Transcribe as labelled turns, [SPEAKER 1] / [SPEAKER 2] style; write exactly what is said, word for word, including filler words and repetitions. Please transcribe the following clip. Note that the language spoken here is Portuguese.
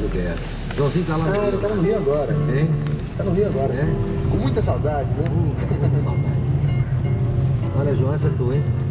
[SPEAKER 1] Gilberto. Joãozinho tá lá no
[SPEAKER 2] Ah,
[SPEAKER 1] Rio.
[SPEAKER 2] ele tá no Rio agora.
[SPEAKER 1] Hein?
[SPEAKER 2] Tá no Rio agora.
[SPEAKER 1] É?
[SPEAKER 2] Com muita saudade, né?
[SPEAKER 1] Muita, muita saudade. Olha, João, essa é tua, hein?